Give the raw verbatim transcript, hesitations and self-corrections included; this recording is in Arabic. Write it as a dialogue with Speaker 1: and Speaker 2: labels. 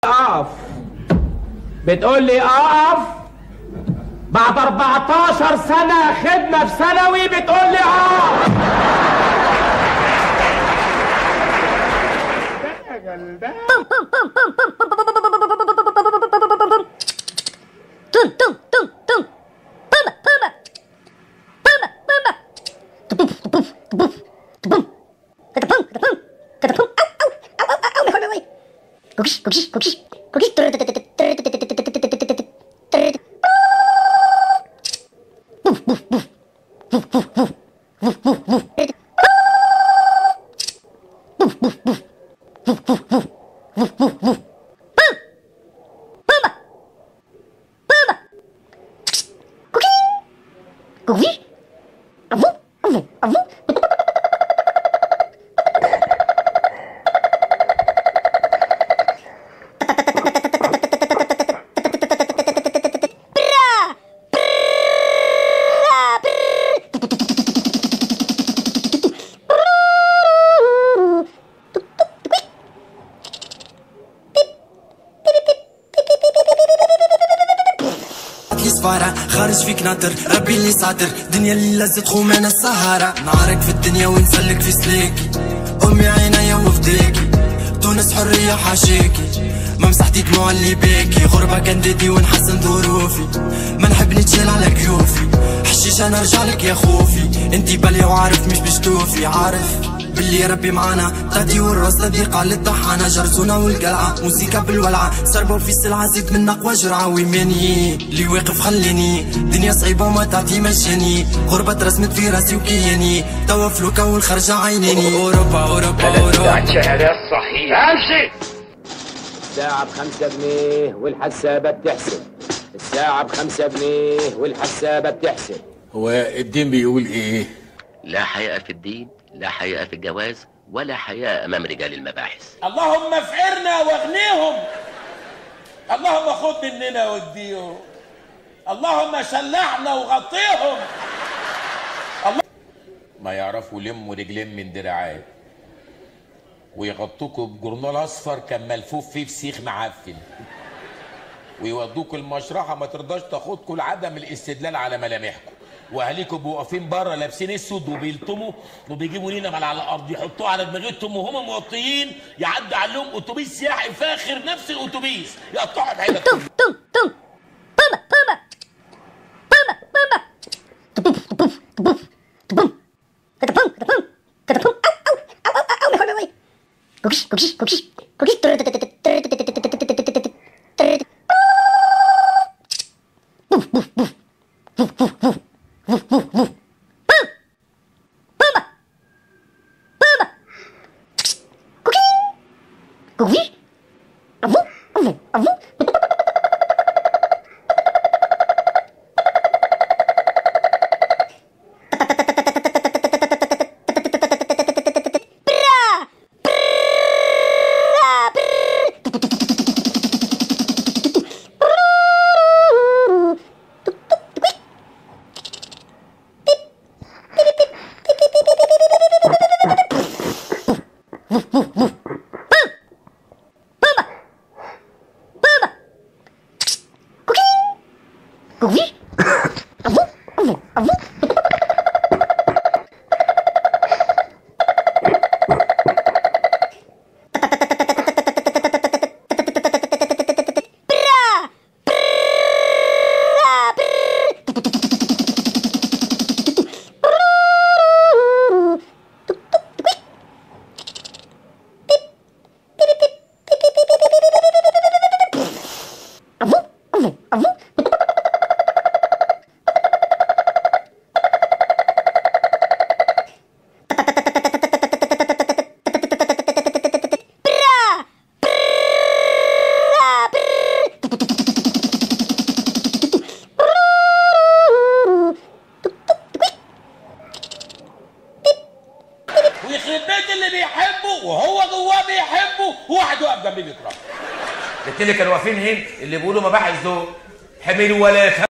Speaker 1: اقف. بتقول لي اقف بعد أربعتاشر سنة خدمة في ثانوي، بتقول لي اقف.
Speaker 2: Cookies, cookies, cookies, cookies. Cookies. Avu, avu, avu.
Speaker 3: صفارة خارج فيك ناطر، ربي اللي ساطر، دنيا اللي لزت خومانا السهارة، نعارك في الدنيا ونسلك في سليكي، أمي عينيا وفديكي، تونس حرية حاشيكي، ما مسحتي دموع اللي بيكي، غربة كنديتي ونحسن ظروفي، ما نحب نتشال على كيوفي، حشيش أنا رجعلك يا خوفي، انتي بالية وعارف مش بشتوفي، عارف باللي ربي معانا، طادي والراس صديقة للطحانة، جرسونا والقلعة، موسيقى بالولعة، سربوا في السلعة زيد من أقوى جرعة، ويماني اللي واقف خليني، دنيا صعيبة وما تعطي مجاني، غربة ترسمت في راسي وكياني، توا فلوكا والخرجة عينيني، أوروبا أوروبا أوروبا.
Speaker 4: الشهادة الصحيح امشي.
Speaker 1: الساعة بخمسة جنيه والحسابة بتحسب، الساعة بخمسة جنيه والحسابة بتحسب.
Speaker 5: هو الدين بيقول ايه؟
Speaker 4: لا حياء في الدين، لا حياء في الجواز، ولا حياء امام رجال المباحث.
Speaker 6: اللهم افقرنا واغنيهم، اللهم خد مننا واديهم، اللهم شلحنا وغطيهم. الله
Speaker 5: ما يعرفوا يلموا رجلين من دراعات ويغطوكوا بجورنال اصفر كان ملفوف فيه فسيخ معفن، ويودوكوا المشرحه ما ترضاش تاخدكوا لعدم الاستدلال على ملامحكم، واهاليكم بيبقوا واقفين بره لابسين اسود وبيلطموا وبيجيبوا لينا مال على الارض يحطوه على دماغتهم وهم موطيين، يعدي عليهم اتوبيس سياحي فاخر نفس الاتوبيس يقطعوا بحياتهم.
Speaker 2: Tum, tum, tum. Puma, puma. Puma, puma. Tupum, tupum, tupum, tupum. Katapum, katapum, katapum. Au, au, au, au, au, mejor me voy. Cookies, cookies, cookies, cookies. Buf, buf, buf. Buf, buf, buf. Buf, buf, buf. Pum. Puma. Puma. Cookie. Cookie. Avu, avu, avu. Cookie. Avu, avu, avu. Avu, avu, avu.
Speaker 6: ويخرب بيت اللي بيحبه وهو جواه بيحبه وواحد واقف جنبيه بيكرهه.
Speaker 1: الاتنين اللي كانوا واقفين هنا اللي بيقولوا مباحث دول حمير ولا